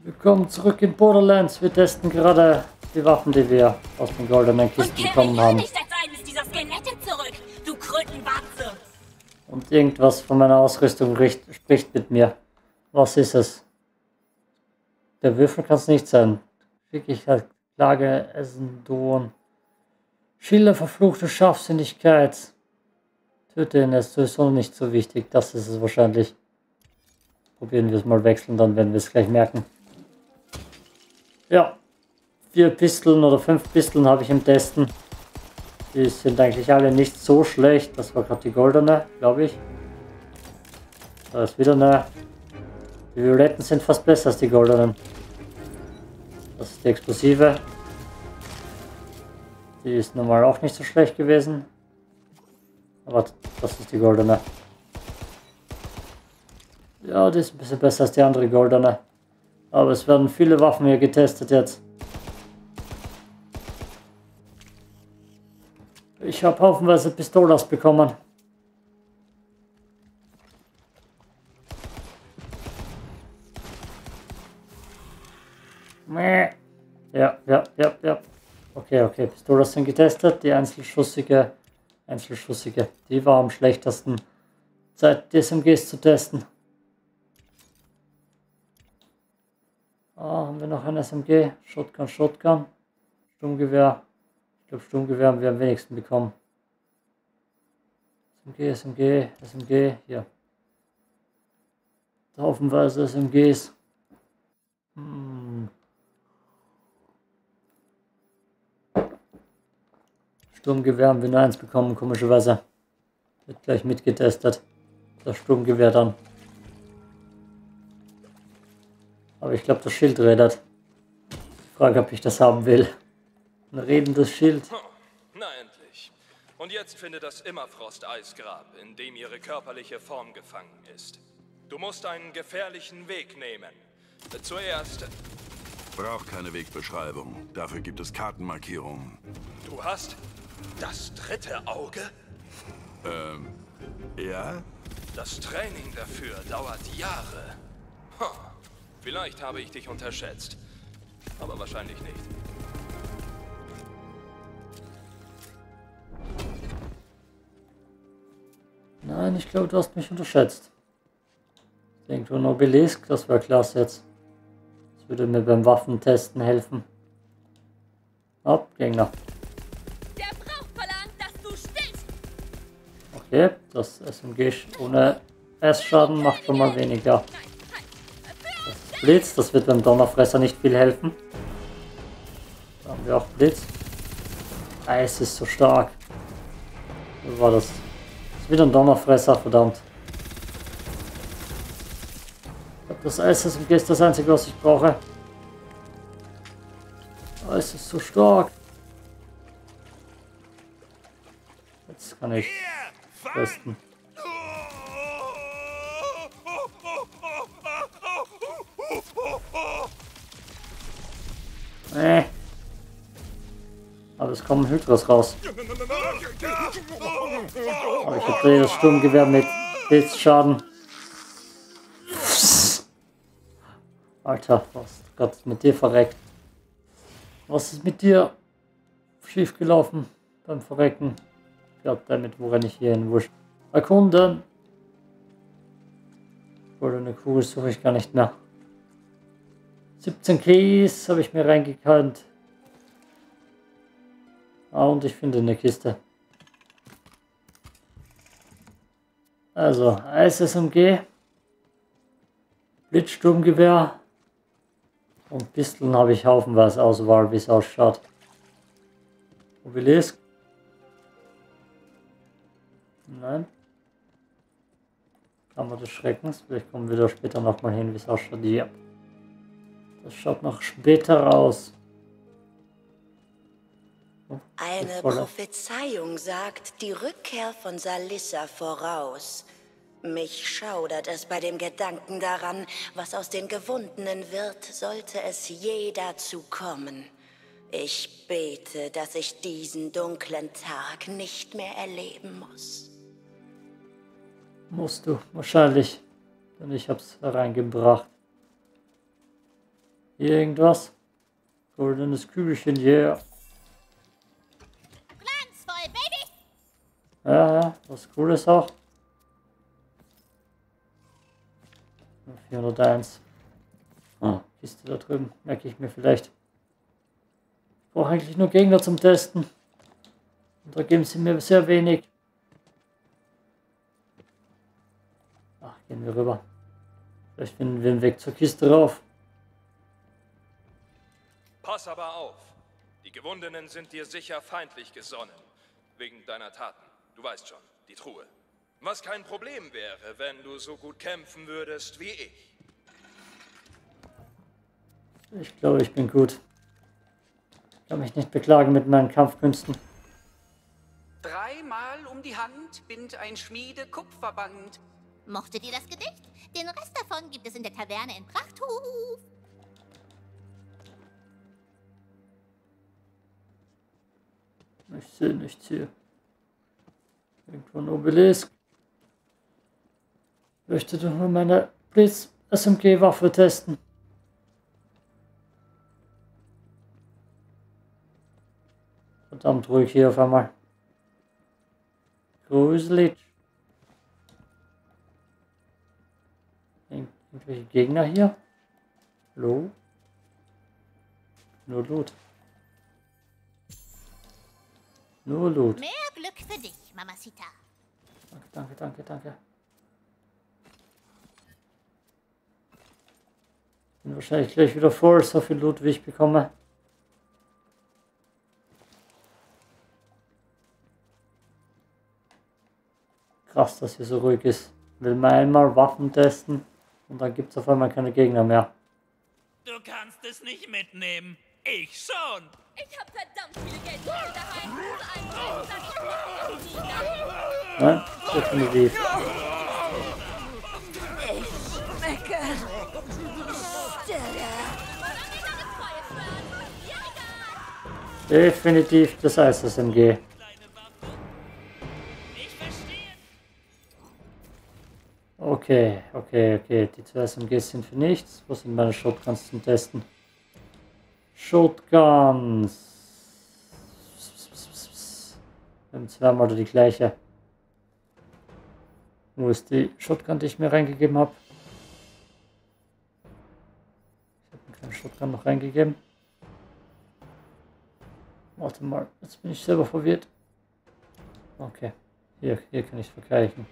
Willkommen zurück in Borderlands. Wir testen gerade die Waffen, die wir aus den goldenen Kisten bekommen haben. Ich setze eines dieser Skelette zurück, du Krötenwarze! Und irgendwas von meiner Ausrüstung spricht mit mir. Was ist es? Der Würfel kann es nicht sein. Schicklichkeit, Klage, Essen, Drohen. Schilder, verfluchte Scharfsinnigkeit. Töte ihn, ist sowieso nicht so wichtig. Das ist es wahrscheinlich. Probieren wir es mal wechseln, dann werden wir es gleich merken. Ja, 4 Pistolen oder 5 Pistolen habe ich im Testen. Die sind eigentlich alle nicht so schlecht. Das war gerade die goldene, glaube ich. Da ist wieder eine. Die violetten sind fast besser als die goldenen. Das ist die explosive. Die ist normal auch nicht so schlecht gewesen. Aber das ist die goldene. Ja, die ist ein bisschen besser als die andere goldene. Aber es werden viele Waffen hier getestet jetzt. Ich habe haufenweise Pistolas bekommen. Ja. Okay, Pistolas sind getestet. Die einzelschussige. Die war am schlechtesten. Zeit, die SMGs zu testen. Haben wir noch ein SMG? Shotgun. Sturmgewehr. Ich glaube, Sturmgewehr haben wir am wenigsten bekommen. SMG. Hier. Haufenweise SMGs. Sturmgewehr haben wir nur eins bekommen, komischerweise. Wird gleich mitgetestet. Das Sturmgewehr dann. Aber ich glaube, das Schild redet. Ich frage, ob ich das haben will. Ein redendes Schild. Na endlich. Und jetzt findet das Immerfrost-Eisgrab, in dem ihre körperliche Form gefangen ist. Du musst einen gefährlichen Weg nehmen. Zuerst... Braucht keine Wegbeschreibung. Dafür gibt es Kartenmarkierungen. Du hast das dritte Auge? Ja? Das Training dafür dauert Jahre. Vielleicht habe ich dich unterschätzt. Aber wahrscheinlich nicht. Nein, ich glaube, du hast mich unterschätzt. Irgendwo ein Obelisk, das wäre klasse jetzt. Das würde mir beim Waffentesten helfen. Gegner. Der Brauch verlangt, dass du stillst! Okay, das SMG ohne S-Schaden macht schon mal weniger. Das ist Blitz, das wird beim Donnerfresser nicht viel helfen. Da haben wir auch Blitz. Eis ist so stark. Wo war das? Das ist wieder ein Donnerfresser, verdammt. Ich glaube, das Eis SMG ist das einzige, was ich brauche. Eis ist so stark. Jetzt kann ich testen. Aber es kommen Hydras raus. Aber ich habe das Sturmgewehr mit Blitzschaden. Alter, was ist gerade mit dir verreckt? Was ist mit dir schief gelaufen beim Verrecken? Ja, damit, wo renne ich hier hin? Wurscht. Erkunden! Oder eine Kugel suche ich gar nicht mehr. 17 Keys habe ich mir reingekannt. Und ich finde eine Kiste. Also, Eis-SMG. Blitzsturmgewehr. Und Pistolen habe ich haufenweise Auswahl, wie es ausschaut. Obelisk. Nein. Kammer des Schreckens. Vielleicht kommen wir da später nochmal hin, wie es ausschaut. Ja. Das schaut noch später aus. Eine Prophezeiung sagt die Rückkehr von Salissa voraus. Mich schaudert es bei dem Gedanken daran, was aus den Gewundenen wird, sollte es je dazu kommen. Ich bete, dass ich diesen dunklen Tag nicht mehr erleben muss. Musst du, wahrscheinlich. Denn ich hab's hereingebracht. Hier irgendwas? Goldenes Kügelchen, yeah. Glanzvoll, Baby! Ja, was Cooles auch. 401. Ah, Kiste da drüben. Merke ich mir vielleicht. Ich brauche eigentlich nur Gegner zum Testen. Und da geben sie mir sehr wenig. Ach, gehen wir rüber. Vielleicht finden wir einen Weg zur Kiste rauf. Pass aber auf. Die Gewundenen sind dir sicher feindlich gesonnen. Wegen deiner Taten. Du weißt schon, die Truhe. Was kein Problem wäre, wenn du so gut kämpfen würdest wie ich. Ich glaube, ich bin gut. Ich kann mich nicht beklagen mit meinen Kampfkünsten. 3-mal um die Hand bindt ein Schmiede Kupferband. Mochtet ihr das Gedicht? Den Rest davon gibt es in der Taverne in Prachthof. Ich sehe nichts hier. Irgendwo ein Obelisk. Ich möchte doch nur meine Blitz-SMG-Waffe testen. Verdammt ruhig hier auf einmal. Gruselig. Irgendwelche Gegner hier? Hallo? Nur Loot. Nur Loot. Mehr Glück für dich, Mamacita. Danke, danke, danke. Bin wahrscheinlich gleich wieder voll, so viel Loot wie ich bekomme. Krass, dass hier so ruhig ist. Will man einmal Waffen testen und dann gibt es auf einmal keine Gegner mehr. Du kannst es nicht mitnehmen. Ich schon. Ich hab verdammt viele Geldstücke daheim. So ein Nein, definitiv. Schmecke. Definitiv das Eis-SMG. Ich verstehe. Okay, okay, okay. Die zwei SMGs sind für nichts. Wo sind meine Shotguns zum Testen? Shotguns. Wir haben zweimal die gleiche. Wo ist die Shotgun, die ich mir reingegeben habe? Ich habe mir keine Shotgun noch reingegeben. Warte mal, jetzt bin ich selber verwirrt. Okay, hier kann ich vergleichen.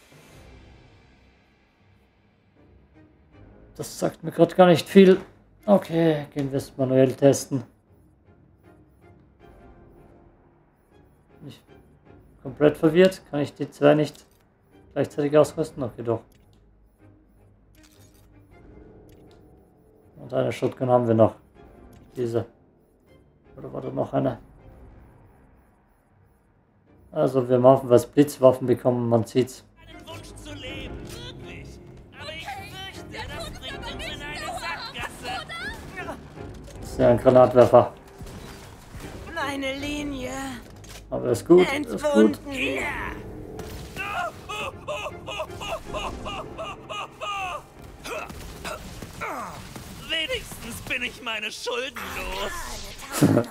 Das sagt mir gerade gar nicht viel. Okay, gehen wir es manuell testen. Bin ich komplett verwirrt? Kann ich die zwei nicht gleichzeitig ausrüsten? Okay, doch. Und eine Shotgun haben wir noch. Diese. Oder war da noch eine? Also wir haben was Blitzwaffen bekommen, man sieht's. Einen Wunsch zu leben, wirklich. Aber ich fürchte, das bringt uns in eine Sackgasse. Das ist ja ein Granatwerfer. Meine Linie. Aber ist gut, ist gut. Wenigstens bin ich meine Schulden los.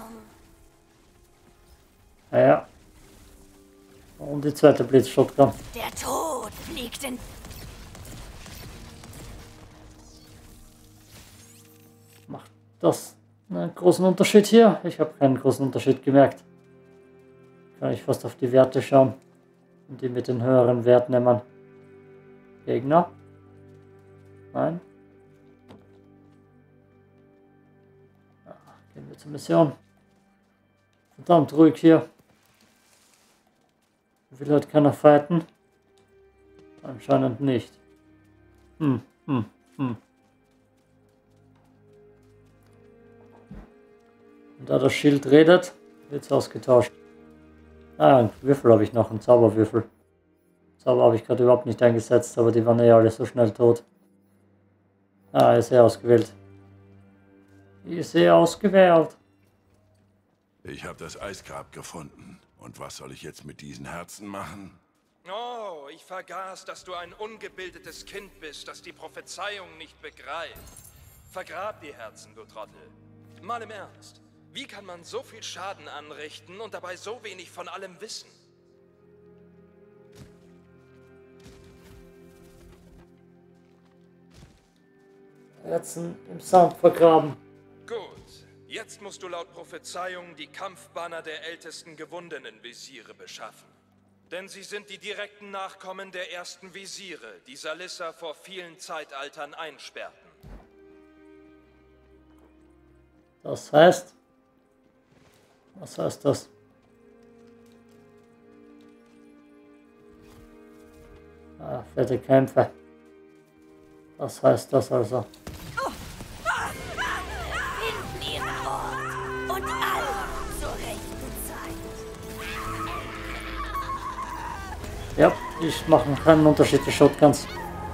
Ja. Und die zweite Blitzshotgun. Der Tod fliegt in... Macht das einen großen Unterschied hier? Ich habe keinen großen Unterschied gemerkt. Kann ich fast auf die Werte schauen. Und die mit den höheren Werten nehmen. Gegner? Nein? Gehen wir zur Mission. Verdammt ruhig hier. Will halt keiner fighten? Anscheinend nicht. Und da das Schild redet, wird es ausgetauscht. Ah, einen Würfel habe ich noch, einen Zauberwürfel. Zauber habe ich gerade überhaupt nicht eingesetzt, aber die waren eh alle so schnell tot. Ah, ist ausgewählt. Ist ausgewählt. Ich habe das Eisgrab gefunden. Und was soll ich jetzt mit diesen Herzen machen? Oh, ich vergaß, dass du ein ungebildetes Kind bist, das die Prophezeiung nicht begreift. Vergrab die Herzen, du Trottel. Mal im Ernst. Wie kann man so viel Schaden anrichten und dabei so wenig von allem wissen? Herzen im Sand vergraben. Gut. Jetzt musst du laut Prophezeiung die Kampfbanner der ältesten gewundenen Visiere beschaffen. Denn sie sind die direkten Nachkommen der ersten Visiere, die Salissa vor vielen Zeitaltern einsperrten. Das heißt... Was heißt das? Ah, fette Kämpfe. Was heißt das also? Finden ihren Ort und alle zur rechten Zeit. Ja, ich mache keinen Unterschied, die Shotguns.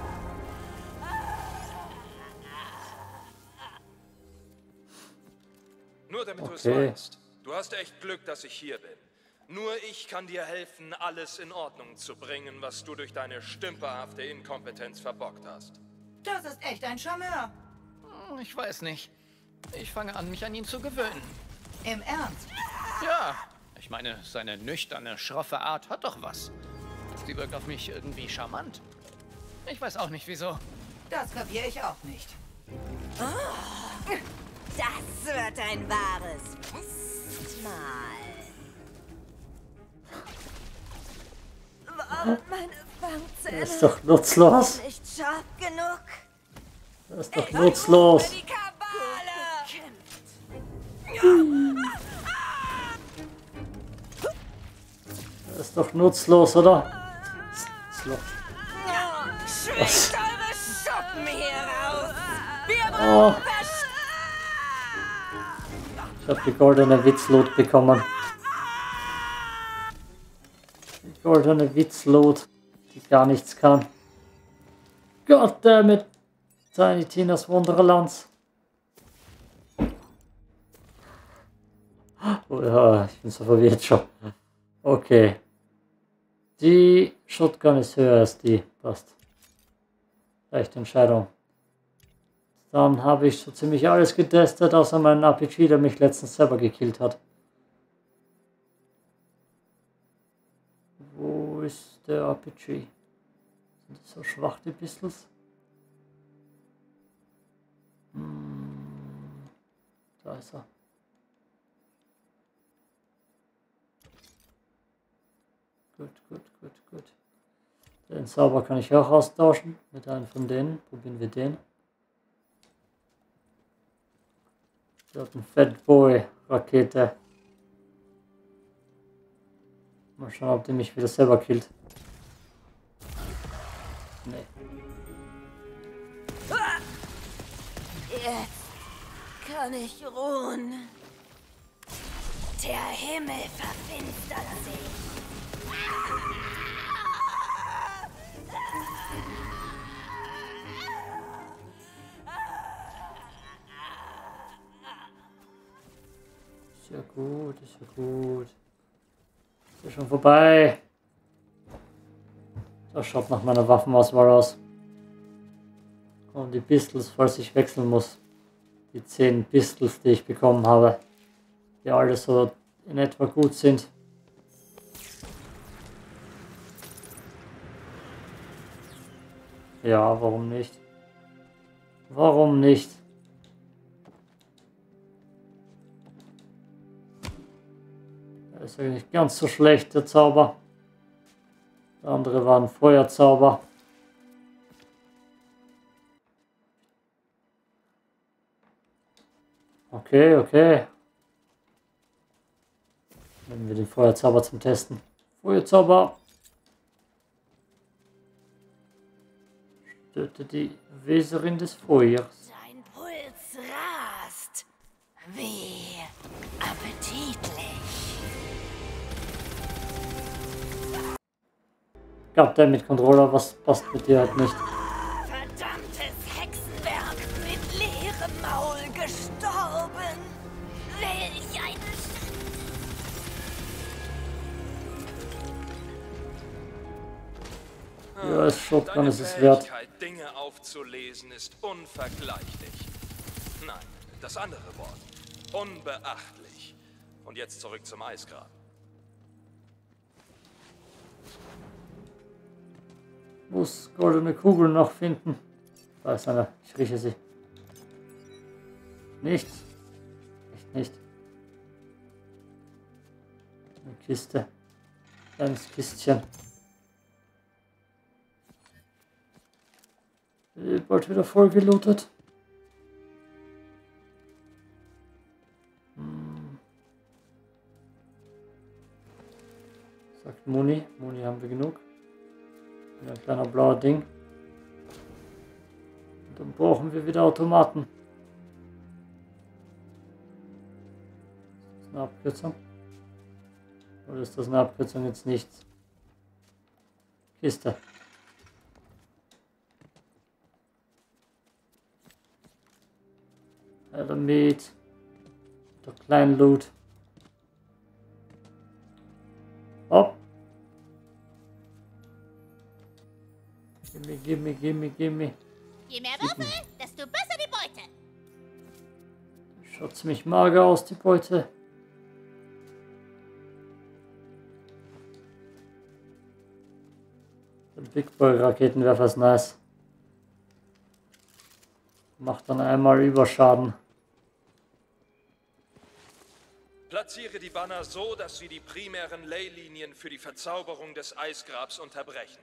Nur damit du es Okay. weißt. Du hast echt Glück, dass ich hier bin. Nur ich kann dir helfen, alles in Ordnung zu bringen, was du durch deine stümperhafte Inkompetenz verbockt hast. Das ist echt ein Charmeur. Ich weiß nicht. Ich fange an, mich an ihn zu gewöhnen. Im Ernst? Ja, ich meine, seine nüchterne, schroffe Art hat doch was. Sie wirkt auf mich irgendwie charmant. Ich weiß auch nicht, wieso. Das kapiere ich auch nicht. Das wird ein wahres Festmahl. Warum meine Fangzähne Das ist doch nutzlos. nicht scharf genug? Das ist doch nutzlos. Die Kabale! Das ist doch nutzlos, oder? Nutzlos. Schwingt eure Schuppen hier raus! Wir Oh, brauchen ich habe die goldene Witzlot bekommen. Die goldene Witzlot, die gar nichts kann. Goddammit! Tiny Tinas Wonderlands. Oh ja, ich bin so verwirrt schon. Okay. Die Shotgun ist höher als die. Passt. Rechte Entscheidung. Dann habe ich so ziemlich alles getestet, außer meinen RPG, der mich letztens selber gekillt hat. Wo ist der RPG? Sind die so schwach, die Pistols? Da ist er. Gut, gut, gut, gut. Den Sauber kann ich auch austauschen mit einem von denen. Probieren wir den. Der hat eine Fatboy-Rakete. Mal schauen, ob die mich wieder selber killt. Nee. Jetzt kann ich ruhen. Der Himmel verfinstert sich. Ist ja gut, ist ja gut. Ist ja schon vorbei. Das schaut nach meiner Waffenauswahl aus. Und die Pistols, falls ich wechseln muss. Die 10 Pistols, die ich bekommen habe. Die alle so in etwa gut sind. Ja, warum nicht? Warum nicht? Der ist eigentlich nicht ganz so schlecht, der Zauber. Der andere war ein Feuerzauber. Okay, okay. Nehmen wir den Feuerzauber zum Testen. Feuerzauber. Stöte die Weserin des Feuers. Dein Puls rast. Wie appetitlich. Gab der mit Controller, was passt mit dir halt nicht. Verdammtes Hexenwerk, mit leerem Maul gestorben. Welch eine Ja, es Shotgun Deine ist es wert. Fähigkeit, Dinge aufzulesen, ist unvergleichlich. Nein, das andere Wort. Unbeachtlich. Und jetzt zurück zum Eisgrab. Muss goldene Kugeln noch finden. Da ist eine. Ich rieche sie. Nichts. Echt nicht. Eine Kiste. Kleines Kistchen. Bald wieder voll gelootet. Sagt Muni. Muni haben wir genug. Ein kleiner blauer Ding. Und dann brauchen wir wieder Automaten. Ist das eine Abkürzung? Oder ist das eine Abkürzung jetzt nichts? Kiste. Damit. Der kleinen Loot. Hopp. Gimme. Je mehr Würfel, desto besser die Beute. Schaut ziemlich mager aus, die Beute. Der Big Boy Raketenwerfer ist nice. Macht dann einmal Überschaden. Platziere die Banner so, dass sie die primären Leylinien für die Verzauberung des Eisgrabs unterbrechen.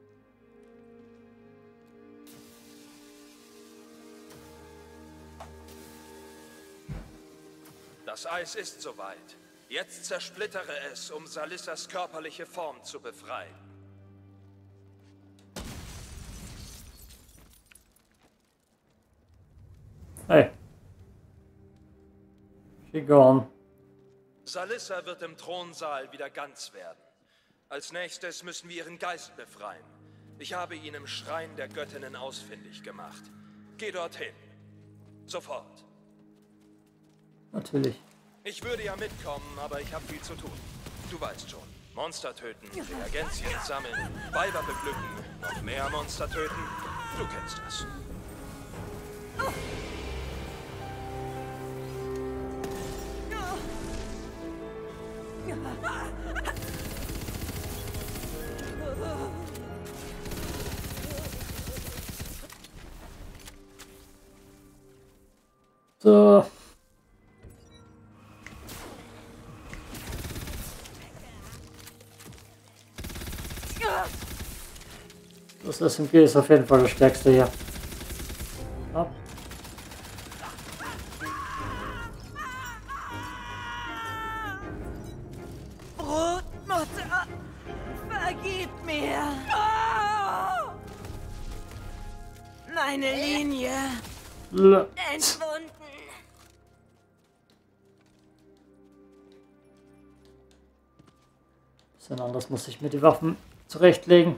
Das Eis ist soweit. Jetzt zersplittere es, um Salissas körperliche Form zu befreien. Hey. She gone. Salissa wird im Thronsaal wieder ganz werden. Als nächstes müssen wir ihren Geist befreien. Ich habe ihn im Schrein der Göttinnen ausfindig gemacht. Geh dorthin. Sofort. Natürlich. Ich würde ja mitkommen, aber ich habe viel zu tun. Du weißt schon. Monster töten, Reagenzien sammeln, Weiber beglücken, noch mehr Monster töten. Du kennst das. So. Das SMG ist auf jeden Fall das stärkste hier. Ja. Brotmutter, vergib mir. Meine Linie. Entwunden. Bisschen anders muss ich mir die Waffen zurechtlegen.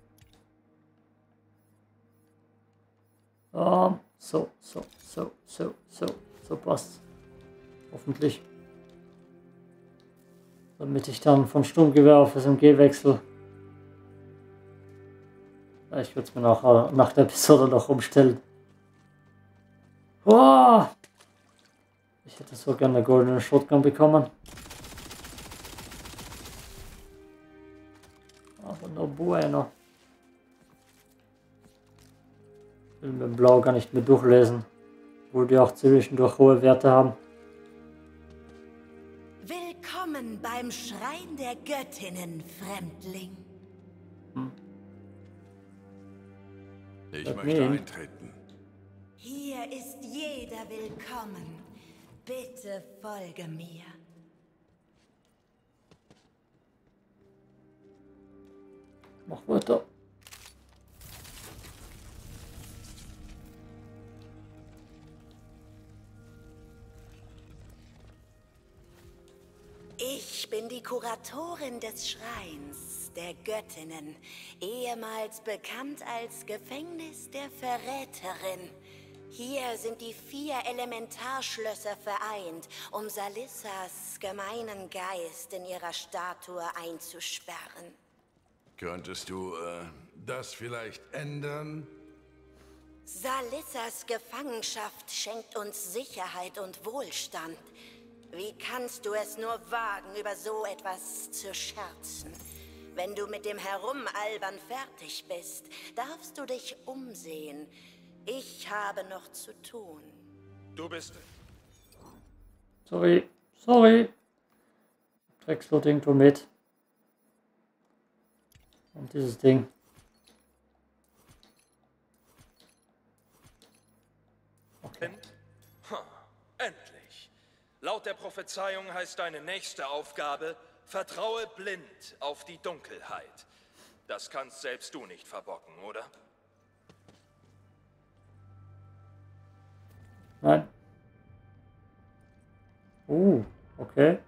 So passt. Hoffentlich. Damit ich dann von Sturmgewehr auf SMG wechsle. Ich würde es mir nach der Episode noch umstellen. Oh! Ich hätte so gerne eine goldene Shotgun bekommen. Aber no bueno. Ich will mit Blau gar nicht mehr durchlesen. Obwohl die auch zwischendurch hohe Werte haben. Willkommen beim Schrein der Göttinnen, Fremdling. Ich möchte eintreten. Hier ist jeder willkommen. Bitte folge mir. Mach weiter. Ich bin die Kuratorin des Schreins der Göttinnen, ehemals bekannt als Gefängnis der Verräterin. Hier sind die 4 Elementarschlösser vereint, um Salissas gemeinen Geist in ihrer Statue einzusperren. Könntest du das vielleicht ändern? Salissas Gefangenschaft schenkt uns Sicherheit und Wohlstand. Wie kannst du es nur wagen, über so etwas zu scherzen? Wenn du mit dem Herumalbern fertig bist, darfst du dich umsehen. Ich habe noch zu tun. Du bist... Sorry. Drecksloot irgendwo mit. Und dieses Ding. Okay. Endlich. Laut der Prophezeiung heißt deine nächste Aufgabe, vertraue blind auf die Dunkelheit. Das kannst selbst du nicht verbocken, oder? Nein. Okay.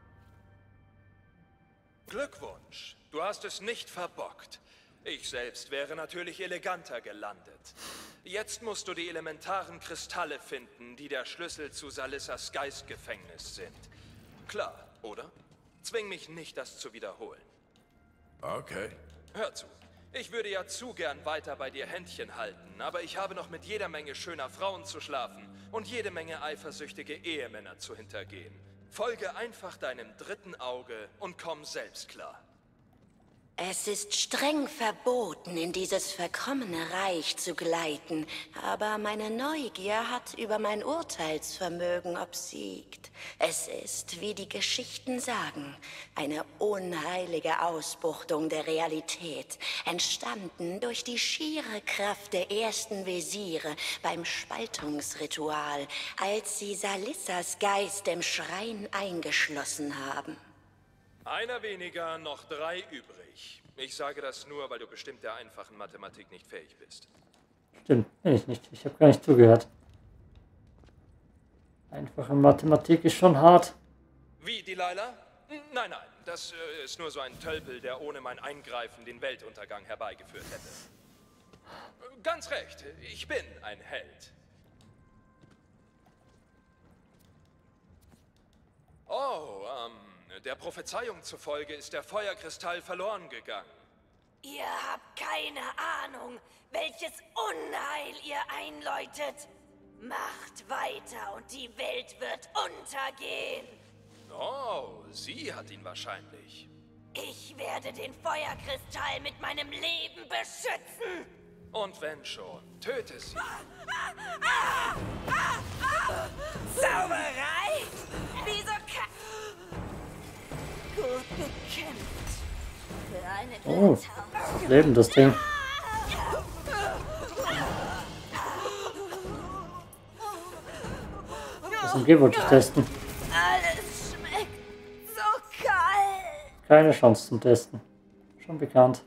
Glückwunsch, du hast es nicht verbockt. Ich selbst wäre natürlich eleganter gelandet. Jetzt musst du die elementaren Kristalle finden, die der Schlüssel zu Salissas Geistgefängnis sind. Klar, oder? Zwing mich nicht, das zu wiederholen. Okay. Hör zu. Ich würde ja zu gern weiter bei dir Händchen halten, aber ich habe noch mit jeder Menge schöner Frauen zu schlafen und jede Menge eifersüchtige Ehemänner zu hintergehen. Folge einfach deinem dritten Auge und komm selbst klar. Es ist streng verboten, in dieses verkommene Reich zu gleiten, aber meine Neugier hat über mein Urteilsvermögen obsiegt. Es ist, wie die Geschichten sagen, eine unheilige Ausbuchtung der Realität, entstanden durch die schiere Kraft der ersten Wesire beim Spaltungsritual, als sie Salissas Geist im Schrein eingeschlossen haben. Einer weniger, noch 3 übrig. Ich sage das nur, weil du bestimmt der einfachen Mathematik nicht fähig bist. Stimmt, bin ich nicht. Ich habe gar nicht zugehört. Einfache Mathematik ist schon hart. Wie, Delilah? Nein, das ist nur so ein Tölpel, der ohne mein Eingreifen den Weltuntergang herbeigeführt hätte. Ganz recht, ich bin ein Held. Oh, der Prophezeiung zufolge ist der Feuerkristall verloren gegangen. Ihr habt keine Ahnung, welches Unheil ihr einläutet. Macht weiter und die Welt wird untergehen. Oh, sie hat ihn wahrscheinlich. Ich werde den Feuerkristall mit meinem Leben beschützen. Und wenn schon, töte sie. Zauberei? Wieso kann... Gut bekämpft. Für eine Oh, Leben, das Ding. Das MG wollte ich testen. Alles schmeckt so kalt. Keine Chance zum Testen. Schon bekannt.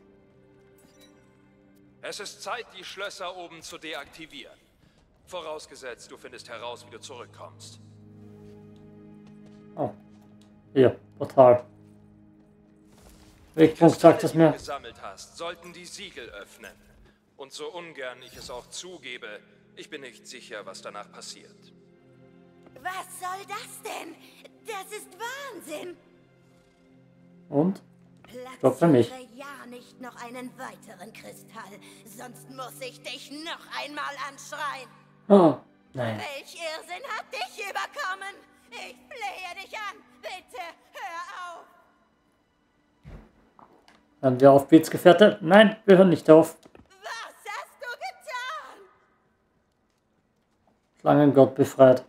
Es ist Zeit, die Schlösser oben zu deaktivieren. Vorausgesetzt, du findest heraus, wie du zurückkommst. Oh. Hier, Portal. Wegpunkt sagt es Die du mir. gesammelt hast, sollten die Siegel öffnen. Und so ungern ich es auch zugebe, ich bin nicht sicher, was danach passiert. Was soll das denn? Das ist Wahnsinn! Und? Stopp für mich. Platziere ja nicht noch einen weiteren Kristall, sonst muss ich dich noch einmal anschreien. Oh, nein. Welch Irrsinn hat dich überkommen? Ich flehe dich an, bitte hör auf! Hören wir auf, Beats-Gefährte? Nein, wir hören nicht auf. Was hast du getan? Schlangengott befreit.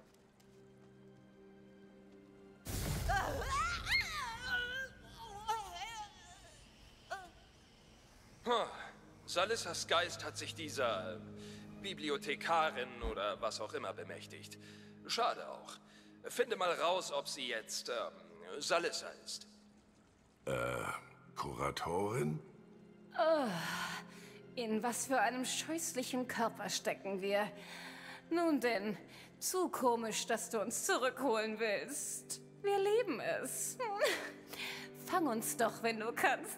Salissas Geist hat sich dieser Bibliothekarin oder was auch immer bemächtigt. Schade auch. Finde mal raus, ob sie jetzt Salissa ist. Kuratorin? In was für einem scheußlichen Körper stecken wir. Nun denn, zu komisch, dass du uns zurückholen willst. Wir lieben es. Fang uns doch, wenn du kannst.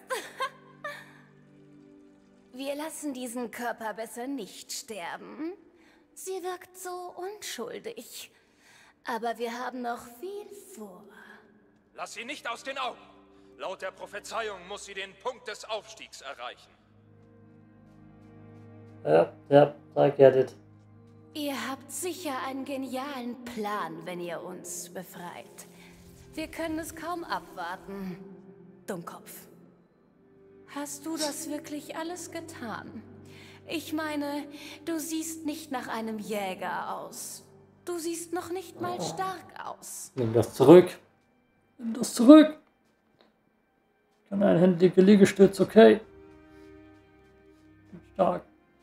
Wir lassen diesen Körper besser nicht sterben. Sie wirkt so unschuldig. Aber wir haben noch viel vor. Lass sie nicht aus den Augen. Laut der Prophezeiung muss sie den Punkt des Aufstiegs erreichen. Ja, I get it. Ihr habt sicher einen genialen Plan, wenn ihr uns befreit. Wir können es kaum abwarten. Dummkopf. Hast du das wirklich alles getan? Ich meine, du siehst nicht nach einem Jäger aus. Du siehst noch nicht mal stark aus. Nimm das zurück. Nimm das zurück. Kann einhändige Liegestütz, okay. Bin stark.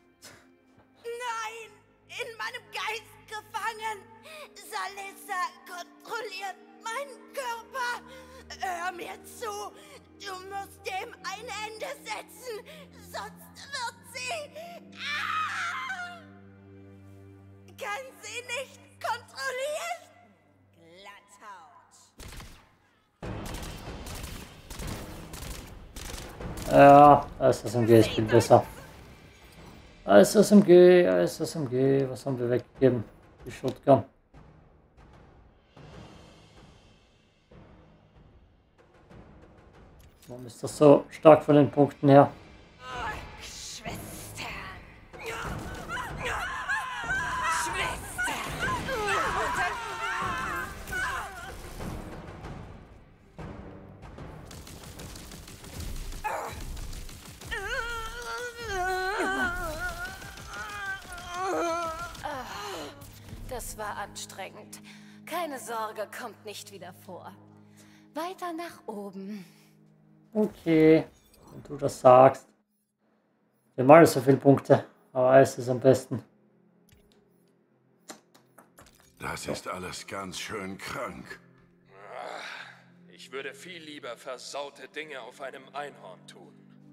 Nein! In meinem Geist gefangen! Salissa kontrolliert meinen Körper! Hör mir zu! Du musst dem ein Ende setzen! Sonst wird sie... Ah! Kann sie nicht kontrollieren? Glatthaut! Ja, als SMG ist viel besser. Als SMG. Was haben wir weggegeben? Die Shotgun. Warum ist das so stark von den Punkten her? Das war anstrengend. Keine Sorge, kommt nicht wieder vor. Weiter nach oben. Okay, wenn du das sagst. Wir haben alle so viele Punkte, aber Eis ist am besten. Das ist alles ganz schön krank. Ich würde viel lieber versaute Dinge auf einem Einhorn tun.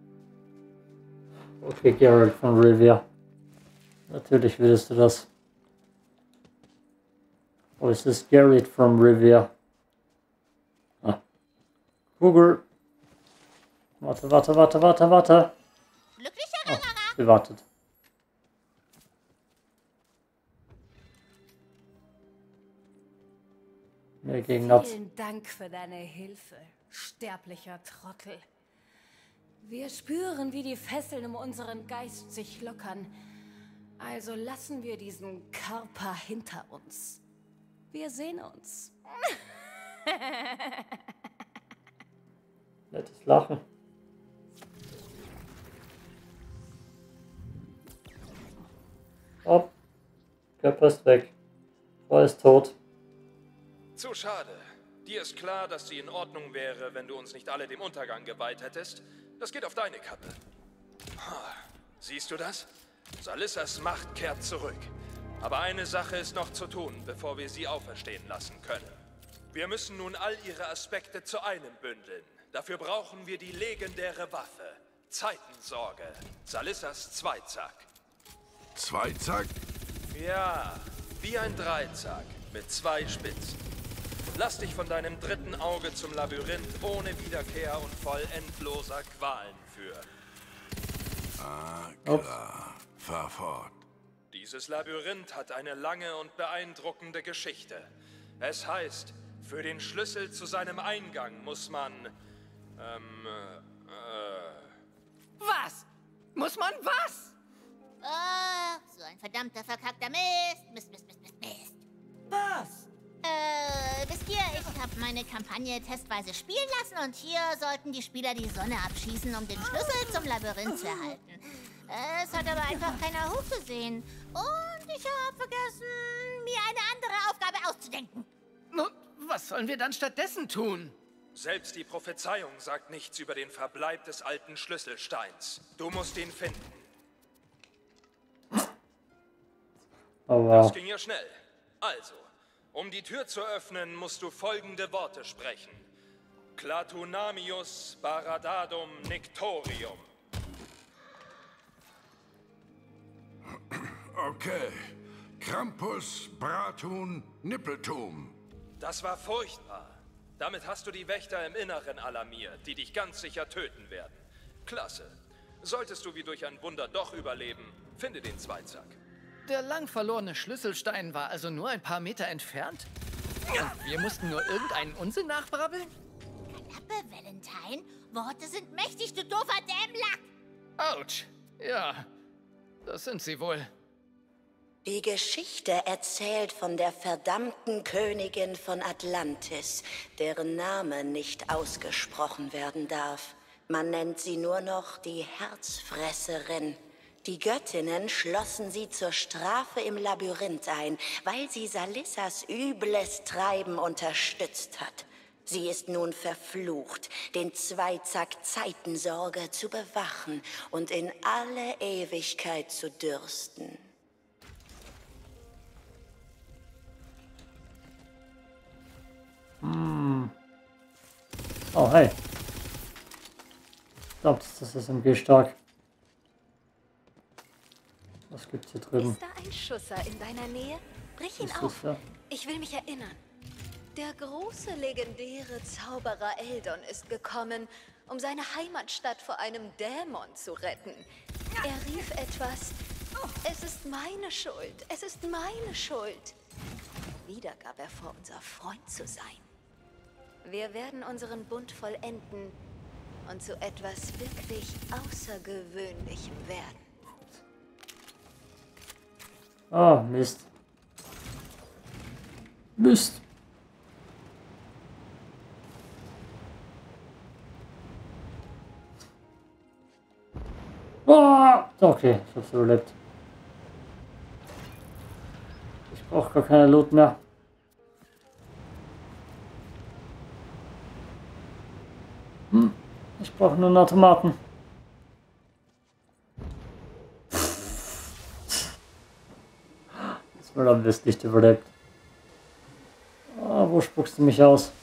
Okay, Geralt von Rivia. Natürlich würdest du das. Wo ist das? Geralt from Rivia. Ah. Google. Warte. Glücklicher Oh, Erinnerer. sie wartet. Mir gegen Nutz. Vielen Dank für deine Hilfe, sterblicher Trottel. Wir spüren, wie die Fesseln um unseren Geist sich lockern. Also lassen wir diesen Körper hinter uns. Wir sehen uns. Nettes Lachen. Hopp. Körper ist weg. Frau ist tot. Zu schade. Dir ist klar, dass sie in Ordnung wäre, wenn du uns nicht alle dem Untergang geweiht hättest. Das geht auf deine Kappe. Siehst du das? Salissas Macht kehrt zurück. Aber eine Sache ist noch zu tun, bevor wir sie auferstehen lassen können. Wir müssen nun all ihre Aspekte zu einem bündeln. Dafür brauchen wir die legendäre Waffe. Zeitensorge. Salissas Zweizack. Zweizack? Ja, wie ein Dreizack mit 2 Spitzen. Lass dich von deinem dritten Auge zum Labyrinth ohne Wiederkehr und voll endloser Qualen führen. Ah, klar. Fahr fort. Dieses Labyrinth hat eine lange und beeindruckende Geschichte. Es heißt, für den Schlüssel zu seinem Eingang muss man... Was? Muss man was? So ein verdammter verkackter Mist. Mist. Was? Wisst ihr, ich habe meine Kampagne testweise spielen lassen und hier sollten die Spieler die Sonne abschießen, um den Schlüssel zum Labyrinth zu erhalten. Es hat aber einfach keiner hochgesehen. Und ich habe vergessen, mir eine andere Aufgabe auszudenken. Nun, was sollen wir dann stattdessen tun? Selbst die Prophezeiung sagt nichts über den Verbleib des alten Schlüsselsteins. Du musst ihn finden. Aber Das ging ja schnell. Also, um die Tür zu öffnen, musst du folgende Worte sprechen. Clatunamius Baradadum Nictorium. Okay. Krampus, Bratun, Nippeltum. Das war furchtbar. Damit hast du die Wächter im Inneren alarmiert, die dich ganz sicher töten werden. Klasse. Solltest du wie durch ein Wunder doch überleben, finde den Zweizack. Der lang verlorene Schlüsselstein war also nur ein paar Meter entfernt? Und wir mussten nur irgendeinen Unsinn nachbrabbeln? Knappe, Valentine. Worte sind mächtig, du doofer Dämlack. Autsch. Ja, das sind sie wohl. Die Geschichte erzählt von der verdammten Königin von Atlantis, deren Name nicht ausgesprochen werden darf. Man nennt sie nur noch die Herzfresserin. Die Göttinnen schlossen sie zur Strafe im Labyrinth ein, weil sie Salissas übles Treiben unterstützt hat. Sie ist nun verflucht, den Zweizack Zeitensorge zu bewachen und in alle Ewigkeit zu dürsten. Oh, hey. Ich glaube, das ist MG stark. Was gibt's hier drüben? Ist da ein Schusser in deiner Nähe? Brich ihn auf. Ich will mich erinnern. Der große, legendäre Zauberer Eldon ist gekommen, um seine Heimatstadt vor einem Dämon zu retten. Er rief etwas: Es ist meine Schuld, es ist meine Schuld. Wieder gab er vor, unser Freund zu sein. Wir werden unseren Bund vollenden und zu etwas wirklich Außergewöhnlichem werden. Ah, Mist. Mist. Ah, okay, ich hab's überlebt. Ich brauche gar keine Loot mehr. Ich brauche nur einen Automaten. Das war am Mist nicht überlebt. Ah, wo spuckst du mich aus?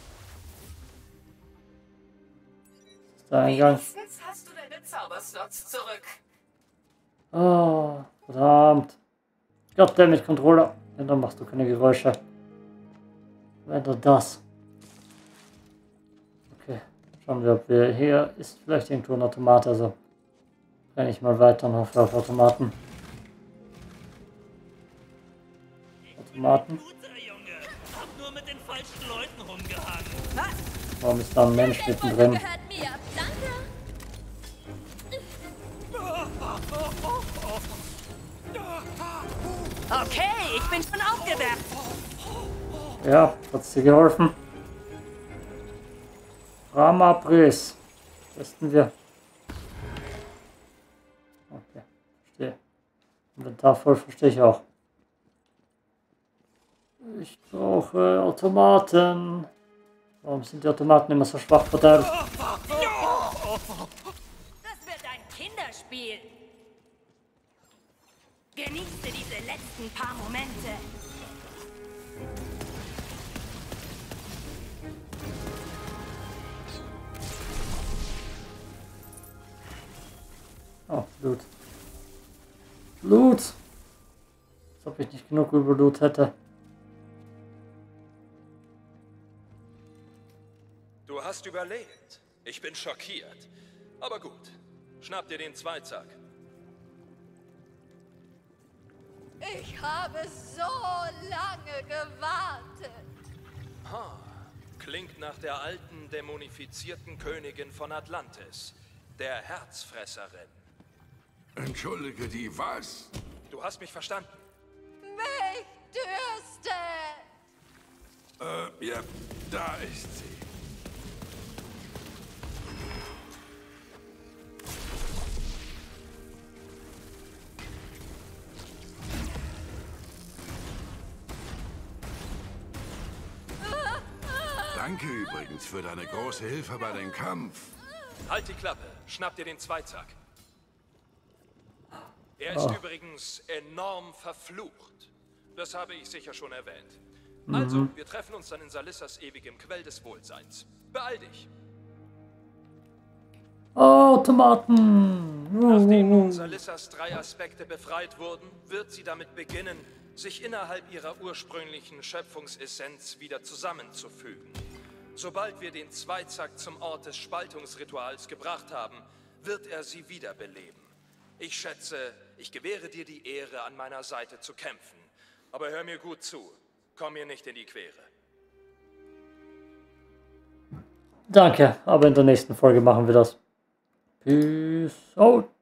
Das ist der Eingang. Wenigstens hast du deine Zauberslots zurück. Ah, verdammt. Goddammit, Controller. Ja, dann machst du keine Geräusche. Wenn du das. Okay, schauen wir, ob wir... Hier ist vielleicht irgendwo ein Automat, also renne ich mal weiter und hoffe auf Automaten. Automaten. Hab nur mit den falschen Leuten rumgehangen. Warum ist da ein Mensch mittendrin? Gehört mir. Danke. Okay, ich bin schon aufgewärmt. Ja, hat's dir geholfen? Ramabris. Testen wir. Okay, verstehe. Inventar voll, verstehe ich auch. Ich brauche Automaten. Warum sind die Automaten immer so schwach verteilt? Das wird ein Kinderspiel. Genieße diese letzten paar Momente. Oh, Loot. Loot! Als ob ich nicht genug über Loot hätte. Du hast überlebt. Ich bin schockiert. Aber gut. Schnapp dir den Zweizack. Ich habe so lange gewartet. Klingt nach der alten, dämonifizierten Königin von Atlantis. Der Herzfresserin. Entschuldige, die was? Du hast mich verstanden. Mich dürstet. Ja, da ist sie. Danke übrigens für deine große Hilfe bei dem Kampf. Halt die Klappe. Schnapp dir den Zweizack. Er ist übrigens enorm verflucht. Das habe ich sicher schon erwähnt. Also, wir treffen uns dann in Salissas ewigem Quell des Wohlseins. Beeil dich. Automaten! Nachdem nun Salissas 3 Aspekte befreit wurden, wird sie damit beginnen, sich innerhalb ihrer ursprünglichen Schöpfungsessenz wieder zusammenzufügen. Sobald wir den Zweizack zum Ort des Spaltungsrituals gebracht haben, wird er sie wiederbeleben. Ich schätze, ich gewähre dir die Ehre, an meiner Seite zu kämpfen. Aber hör mir gut zu. Komm mir nicht in die Quere. Danke, aber in der nächsten Folge machen wir das. Peace out.